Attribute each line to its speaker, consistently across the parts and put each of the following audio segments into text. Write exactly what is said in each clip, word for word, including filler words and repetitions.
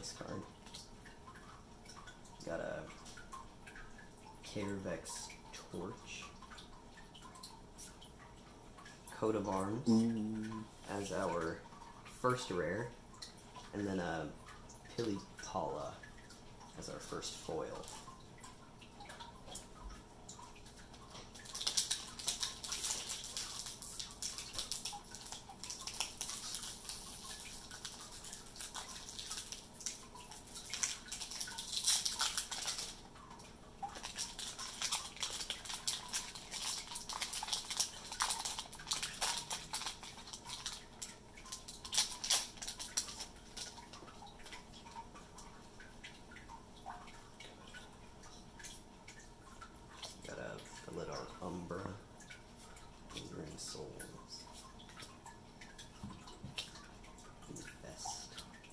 Speaker 1: this card. Got a Carevex Torch. Coat of Arms mm. as our first rare. And then a Pilipala as our first foil. Umbra, Lingering Souls, Invest.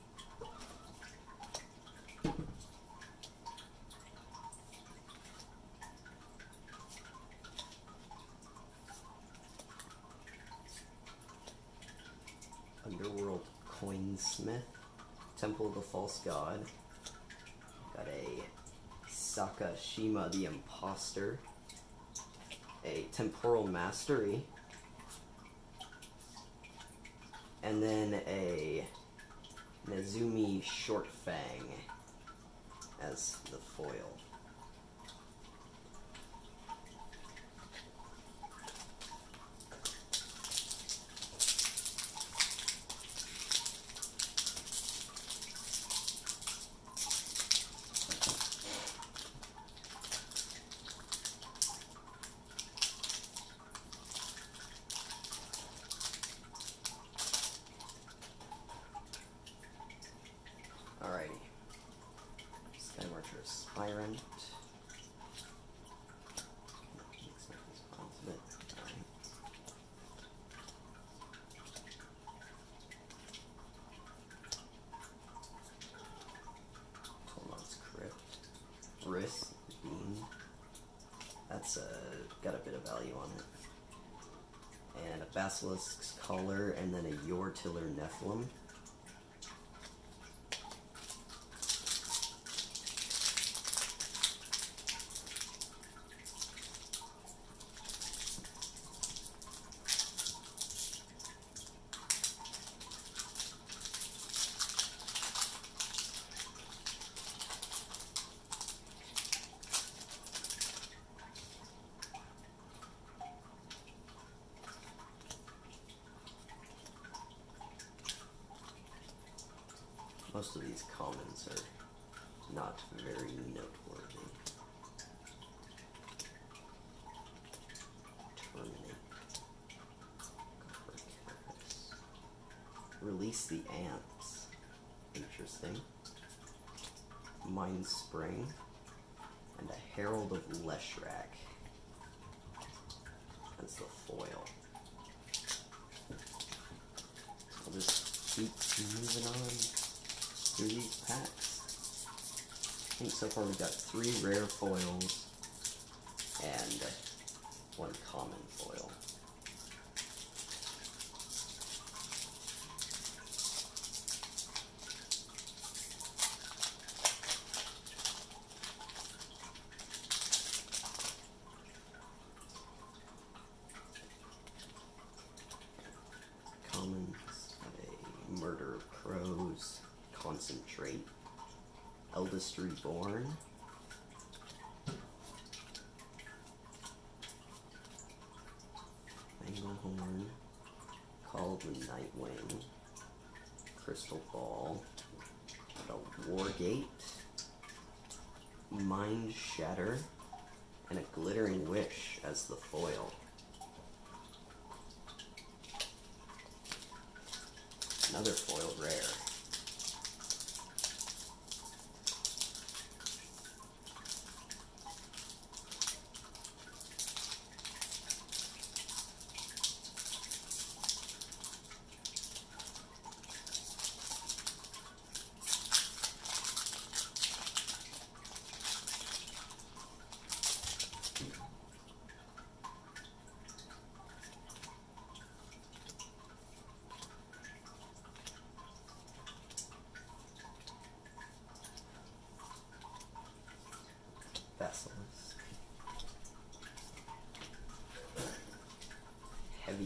Speaker 1: Underworld Coinsmith, Temple of the False God. Got a Sakashima the Imposter. A Temporal Mastery, and then a Nezumi Short Fang as the foil. Alrighty. Skymarcher Spirant. Tormod's Crypt. Riss Beam. That's uh, got a bit of value on it. And a Basilisk's Collar, and then a Yortiller Nephilim. Most of these commons are not very noteworthy. Terminate. Release the Ants. Interesting. Mind Spring. And a Herald of Leshrac as the foil. I'll just keep moving on through these packs. I think so far we've got three rare foils and one common foil. Commons, a Murder of Crows, Concentrate, Eldest Reborn, Manglehorn, Call of the Nightwing, Crystal Ball, a Wargate, Mind Shatter, and a Glittering Wish as the foil. Another foil rare.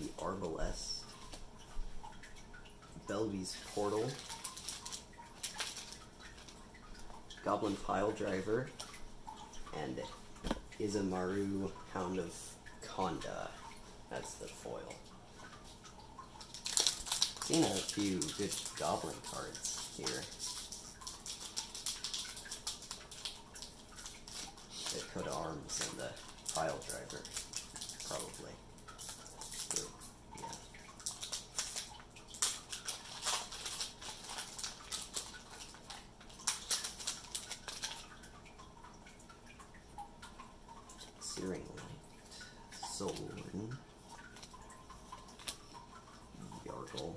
Speaker 1: the Arbalest, Belvy's Portal, Goblin Pile Driver, and Izamaru, Hound of Konda. That's the foil. Seen a few good Goblin cards here. The Coat of Arms and the Pile Driver, probably. Ooh, yeah. Searing Light, Soulwing, Yargle,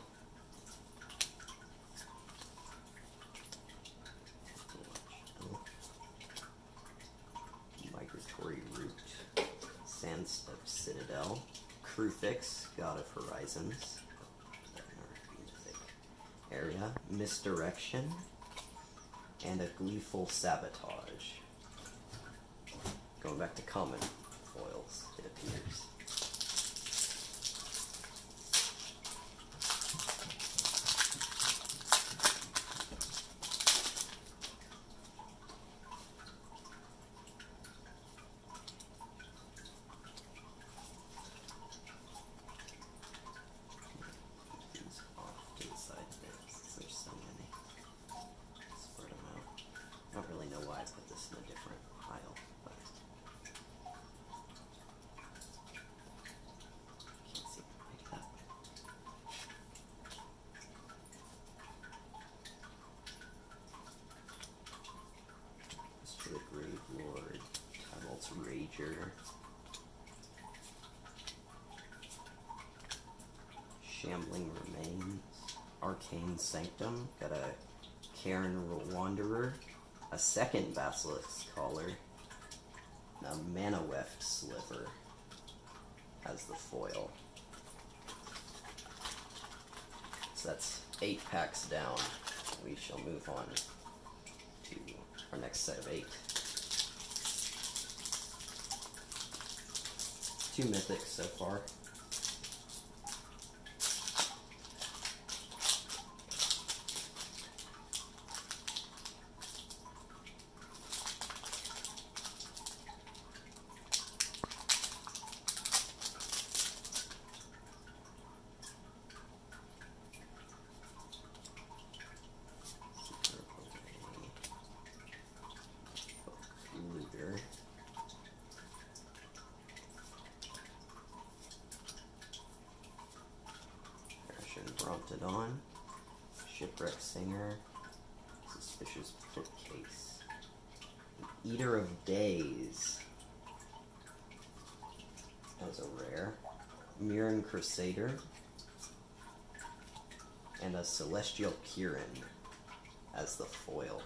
Speaker 1: Migratory Root, Sandstep Citadel, Krufix, God of Horizons, Mythic area, Misdirection, and a Gleeful Sabotage. Going back to common foils, it appears. These off to the side there, since there's so many. Spread them out. I don't really know why I put this in a different pile, but can't see it like that. This for the Grave Lord, Tybalt's Rager, Shambling Remains, Arcane Sanctum, got a Karen Wanderer, a second Basilisk Collar, and a Mana Weft Sliver as the foil. So that's eight packs down. We shall move on to our next set of eight. Two Mythics so far. Looter. Bromptodon, Shipwreck Singer, Suspicious Bookcase, Eater of Days, as a rare, Mirren Crusader, and a Celestial Kirin as the foil.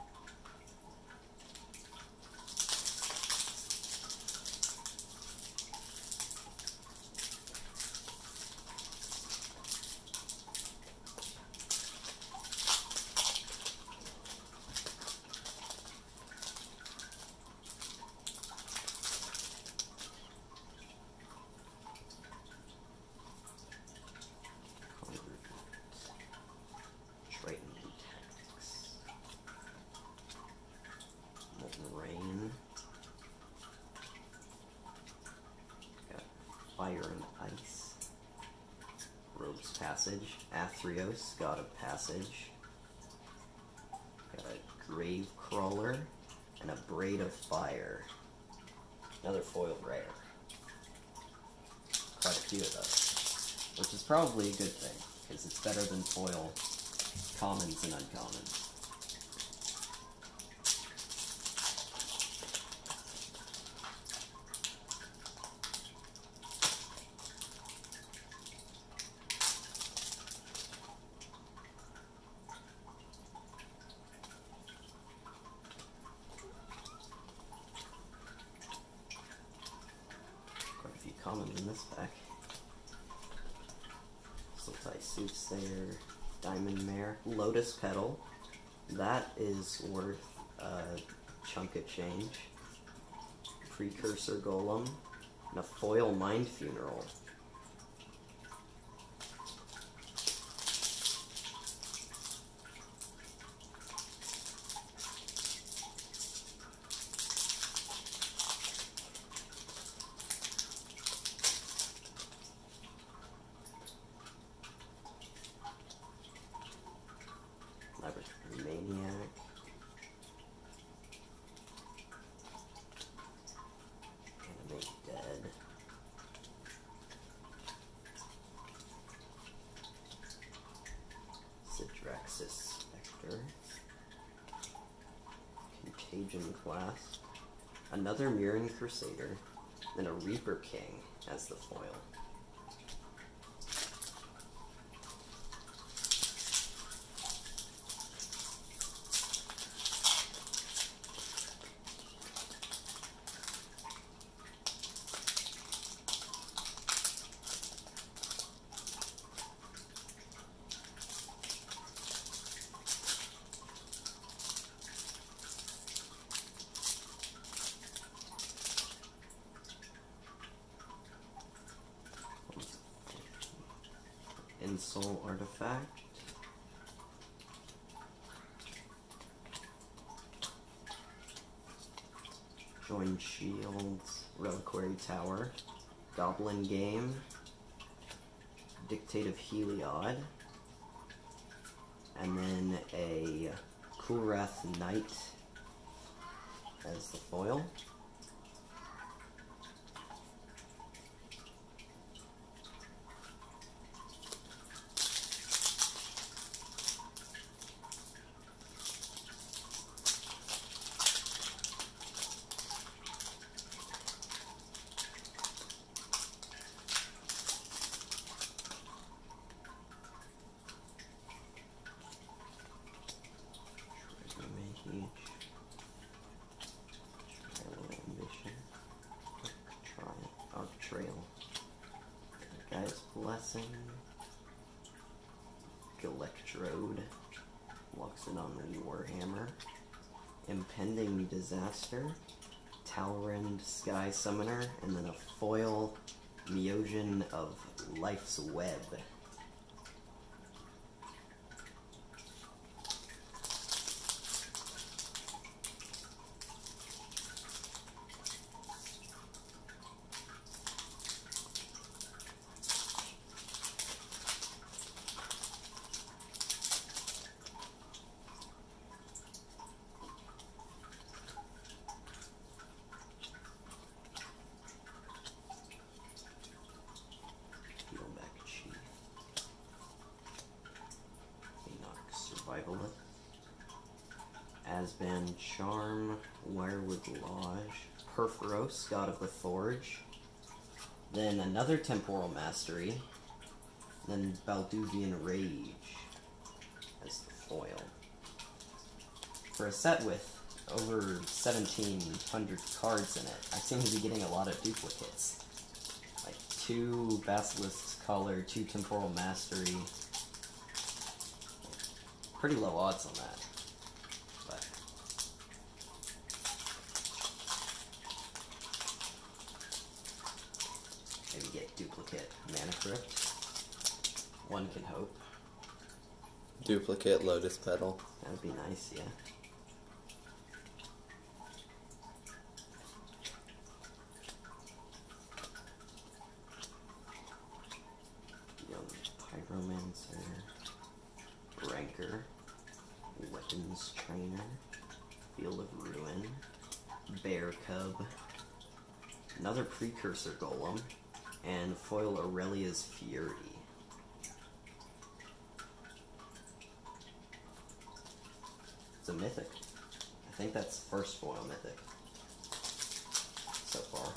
Speaker 1: Fire and Ice, Rogue's Passage, Athreos, God of Passage, got a Grave Crawler, and a Braid of Fire. Another foil rare. Quite a few of those, which is probably a good thing, because it's better than foil commons and uncommons. Commons in this pack. Sultai Soothsayer, Diamond Mare, Lotus Petal. That is worth a chunk of change. Precursor Golem, and a foil Mind Funeral. Legion class, another Mirren Crusader, then a Reaper King as the foil. Soul Artifact, Join Shields, Reliquary Tower, Goblin Game, Dictate of Heliod, and then a Kulrath Knight as the foil. Blessing, Electrode, locks it on the Warhammer, Impending Disaster, Talrand Sky Summoner, and then a foil Meogen of Life's Web. Asban Charm, Wirewood Lodge, Perforos, God of the Forge, then another Temporal Mastery, then Balduvian Rage as the foil. For a set with over seventeen hundred cards in it, I seem to be getting a lot of duplicates. Like two Basilisk's Color, two Temporal Mastery. Pretty low odds on that. Maybe get duplicate Mana Crypt. One can hope.
Speaker 2: Duplicate Lotus Petal.
Speaker 1: That would be nice, yeah. Young Pyromancer. Ranker. Weapons Trainer. Field of Ruin. Bear Cub. Another Precursor Golem. And foil Aurelia's Fury. It's a Mythic. I think that's first foil Mythic so far.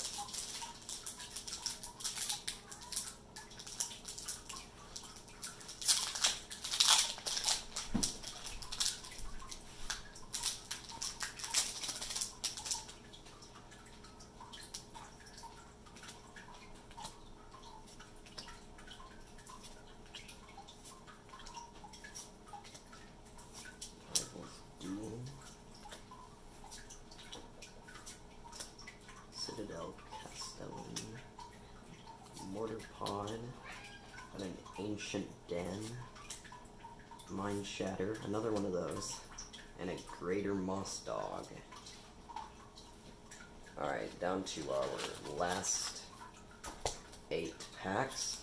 Speaker 1: Citadel Castellan, Mortar Pod, and an Ancient Den, Mind Shatter, another one of those, and a Greater Moss Dog. Alright, down to our last eight packs.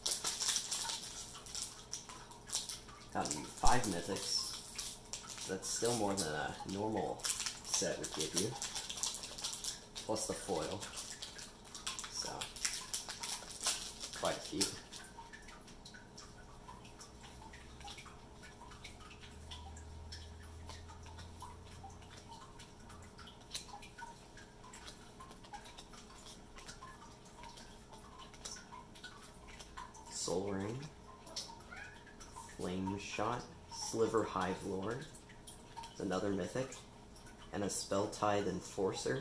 Speaker 1: Gotten five Mythics. That's still more than a normal set would give you. Plus the foil. So, quite a few. Soul Ring, Flame Shot, Sliver Hive Lord, another Mythic, and a Spell-Tithe Enforcer.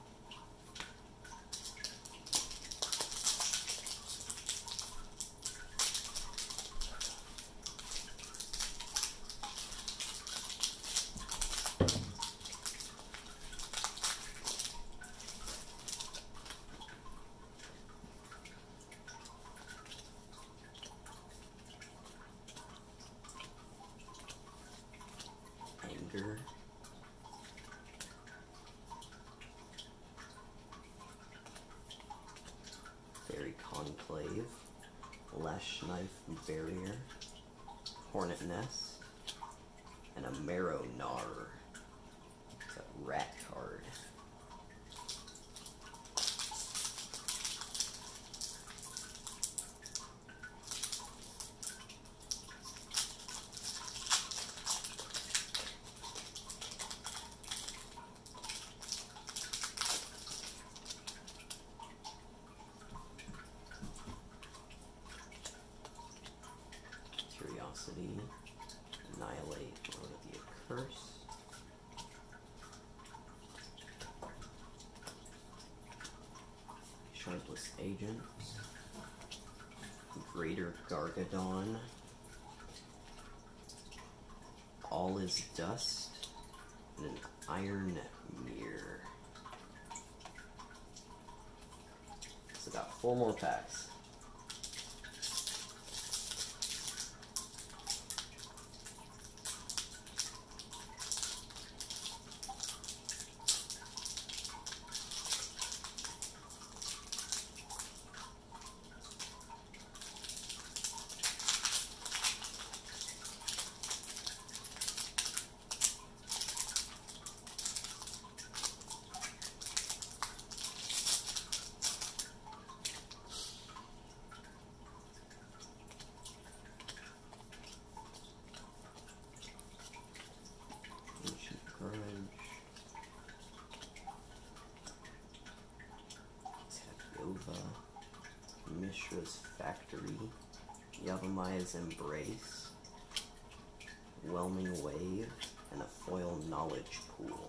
Speaker 1: Anger. Fairy Conclave, Lash Knife Barrier, Hornet Nest, and a Marrow Gnar. It's a rat card. Curiosity, Annihilate, Road of the Curse, Shardless Agent, Greater Gargadon, All Is Dust, and an Iron Mirror. So got four more packs. Mishra's Factory, Yavimai's Embrace, Whelming Wave, and a Foil Knowledge Pool.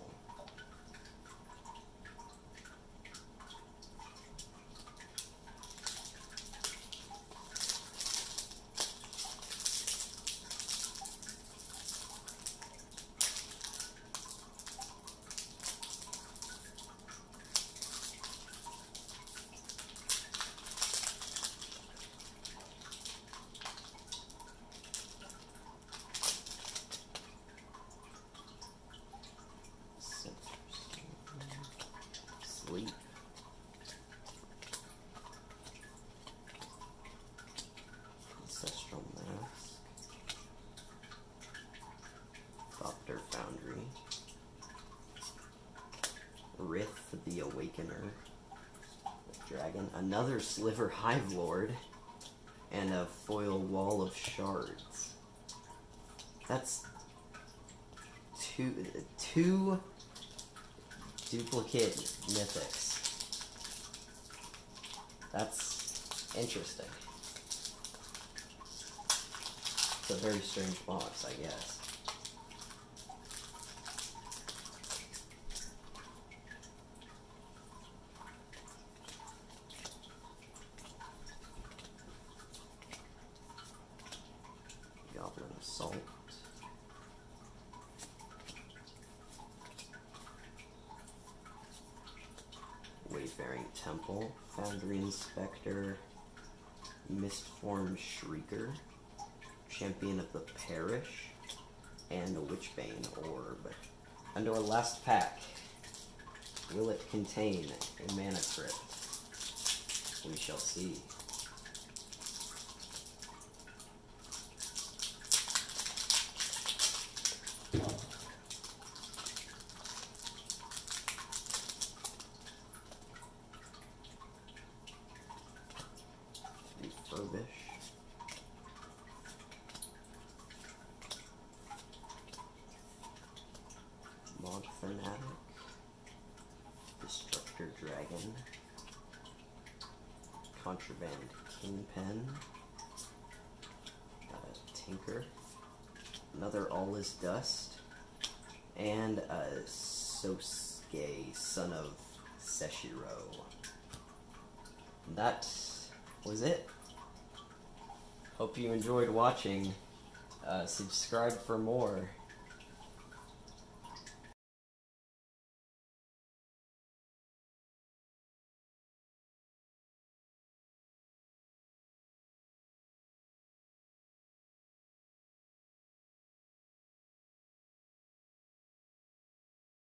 Speaker 1: Sleep. Ancestral Mask. Doctor Foundry. Rith the Awakener. The Dragon. Another Sliver Hive Lord. And a foil Wall of Shards. That's two two duplicate Mythics. That's interesting. It's a very strange box, I guess. Goblin Assault. Wayfaring Temple, Foundry Inspector, Mistform Shrieker, Champion of the Parish, and a Witchbane Orb. And our last pack. Will it contain a mana crypt? We shall see. Refurbish. Mod Fanatic. Destructor Dragon. Contraband Kingpin. Tinker, another All Is Dust, and a Sosuke, son of Seshiro. That was it. Hope you enjoyed watching. Uh, subscribe for more.